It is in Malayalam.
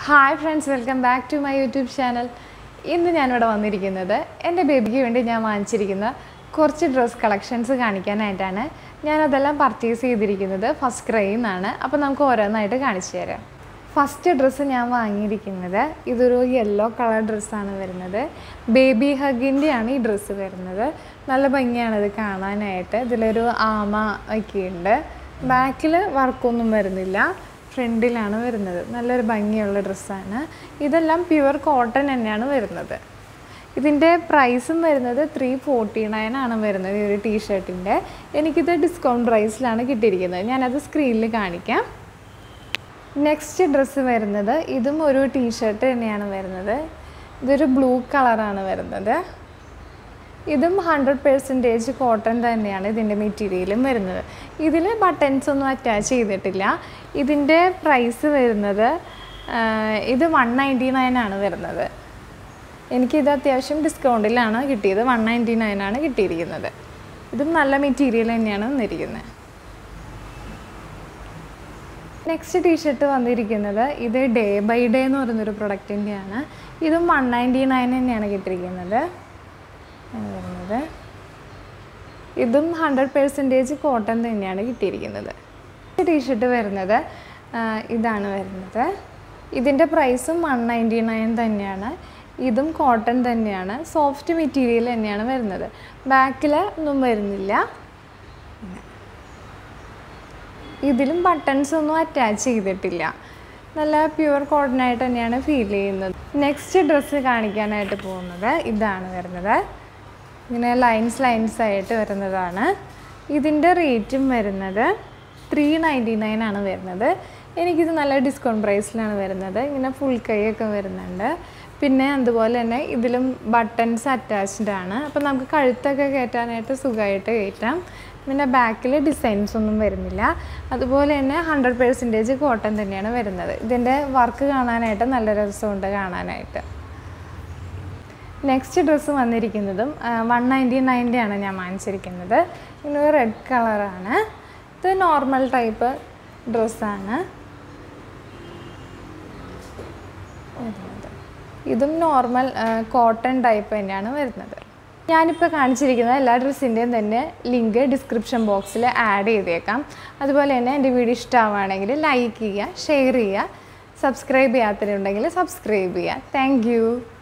Hi friends, welcome back to my YouTube channel. ഇന്ന് ഞാൻ ഇവിടെ വന്നിരിക്കുന്നത് എൻ്റെ ബേബിക്ക് വേണ്ടി ഞാൻ വാങ്ങിച്ചിരിക്കുന്ന കുറച്ച് ഡ്രസ് കളക്ഷൻസ് കാണിക്കാനായിട്ടാണ്. ഞാൻ അതെല്ലാം പർച്ചേസ് ചെയ്തിരിക്കുന്നത് Firstcry ന്നാണ്. അപ്പോൾ നമുക്ക് ഓരോന്നായിട്ട് കാണിച്ചു തരാം. ഫസ്റ്റ് ഡ്രസ്സ് ഞാൻ വാങ്ങിയിരിക്കുന്നത് ഇതൊരു യെല്ലോ കളർ ഡ്രസ്സാണ് വരുന്നത്. ബേബി ഹഗിൻ്റെയാണ് ഈ ഡ്രസ്സ് വരുന്നത്. നല്ല ഭംഗിയാണ് ഇത് കാണാനായിട്ട്. ഇതിലൊരു ആമ ഒക്കെ ഉണ്ട്. ബാക്കിൽ വർക്കൊന്നും വരുന്നില്ല. ഫ്രണ്ടിലാണ് വരുന്നത്. നല്ലൊരു ഭംഗിയുള്ള ഡ്രസ്സാണ്. ഇതെല്ലാം പ്യുവർ കോട്ടൺ തന്നെയാണ് വരുന്നത്. ഇതിൻ്റെ പ്രൈസും വരുന്നത് 349 ആണ് വരുന്നത് ഈ ഒരു ടീഷർട്ടിൻ്റെ. എനിക്കിത് ഡിസ്കൗണ്ട് പ്രൈസിലാണ് കിട്ടിയിരിക്കുന്നത്. ഞാനത് സ്ക്രീനിൽ കാണിക്കാം. നെക്സ്റ്റ് ഡ്രസ്സ് വരുന്നത് ഇതും ഒരു ടീഷർട്ട് തന്നെയാണ് വരുന്നത്. ഇതൊരു ബ്ലൂ കളറാണ് വരുന്നത്. ഇതും 100% കോട്ടൺ തന്നെയാണ് ഇതിൻ്റെ മെറ്റീരിയലും വരുന്നത്. ഇതിൽ ബട്ടൺസ് ഒന്നും അറ്റാച്ച് ചെയ്തിട്ടില്ല. ഇതിൻ്റെ പ്രൈസ് വരുന്നത് ഇത് 199 ആണ് വരുന്നത്. എനിക്കിത് അത്യാവശ്യം ഡിസ്കൗണ്ടിലാണ് കിട്ടിയത്. 199 ആണ് കിട്ടിയിരിക്കുന്നത്. ഇതും നല്ല മെറ്റീരിയൽ തന്നെയാണ് വന്നിരിക്കുന്നത്. നെക്സ്റ്റ് ടീഷർട്ട് വന്നിരിക്കുന്നത് ഇത് ഡേ ബൈ ഡേ എന്ന് പറയുന്നൊരു പ്രൊഡക്റ്റിൻ്റെയാണ്. ഇതും 199 തന്നെയാണ് കിട്ടിയിരിക്കുന്നത് വരുന്നത്. ഇതും 100% കോട്ടൺ തന്നെയാണ് കിട്ടിയിരിക്കുന്നത്. ടീഷർട്ട് വരുന്നത് ഇതാണ് വരുന്നത്. ഇതിൻ്റെ പ്രൈസും 199 തന്നെയാണ്. ഇതും കോട്ടൺ തന്നെയാണ്. സോഫ്റ്റ് മെറ്റീരിയൽ തന്നെയാണ് വരുന്നത്. ബാക്കിൽ ഒന്നും വരുന്നില്ല. ഇതിലും ബട്ടൺസ് ഒന്നും അറ്റാച്ച് ചെയ്തിട്ടില്ല. നല്ല പ്യുവർ കോട്ടൺ ആയിട്ട് തന്നെയാണ് ഫീൽ ചെയ്യുന്നത്. നെക്സ്റ്റ് ഡ്രസ്സ് കാണിക്കാനായിട്ട് പോകുന്നത് ഇതാണ് വരുന്നത്. ഇങ്ങനെ ലൈൻസ് ആയിട്ട് വരുന്നതാണ്. ഇതിൻ്റെ റേറ്റും വരുന്നത് 399 ആണ് വരുന്നത്. എനിക്കിത് നല്ല ഡിസ്കൗണ്ട് പ്രൈസിലാണ് വരുന്നത്. ഇങ്ങനെ ഫുൾ കൈയൊക്കെ വരുന്നുണ്ട്. പിന്നെ അതുപോലെ തന്നെ ഇതിലും ബട്ടൺസ് അറ്റാച്ച്ഡ് ആണ്. അപ്പോൾ നമുക്ക് കഴുത്തൊക്കെ കയറ്റാനായിട്ട് സുഖമായിട്ട് കയറ്റാം. പിന്നെ ബാക്കിൽ ഡിസൈൻസ് ഒന്നും വരുന്നില്ല. അതുപോലെ തന്നെ 100% കോട്ടൺ തന്നെയാണ് വരുന്നത്. ഇതിൻ്റെ വർക്ക് കാണാനായിട്ട് നല്ല രസമുണ്ട് കാണാനായിട്ട്. നെക്സ്റ്റ് ഡ്രസ്സ് വന്നിരിക്കുന്നതും 199 ആണ് ഞാൻ വാങ്ങിച്ചിരിക്കുന്നത്. ഇങ്ങനെ റെഡ് കളറാണ്. ഇത് നോർമൽ ടൈപ്പ് ഡ്രസ്സാണ്. ഇതും നോർമൽ കോട്ടൺ ടൈപ്പ് തന്നെയാണ് വരുന്നത്. ഞാനിപ്പോൾ കാണിച്ചിരിക്കുന്ന എല്ലാ ഡ്രസ്സിൻ്റെയും തന്നെ ലിങ്ക് ഡിസ്ക്രിപ്ഷൻ ബോക്സിൽ ആഡ് ചെയ്തേക്കാം. അതുപോലെ തന്നെ എൻ്റെ വീഡിയോ ഇഷ്ടമാവുകയാണെങ്കിൽ ലൈക്ക് ചെയ്യുക, ഷെയർ ചെയ്യുക, സബ്സ്ക്രൈബ് ചെയ്യാത്തവരുണ്ടെങ്കിൽ സബ്സ്ക്രൈബ് ചെയ്യുക. Thank U.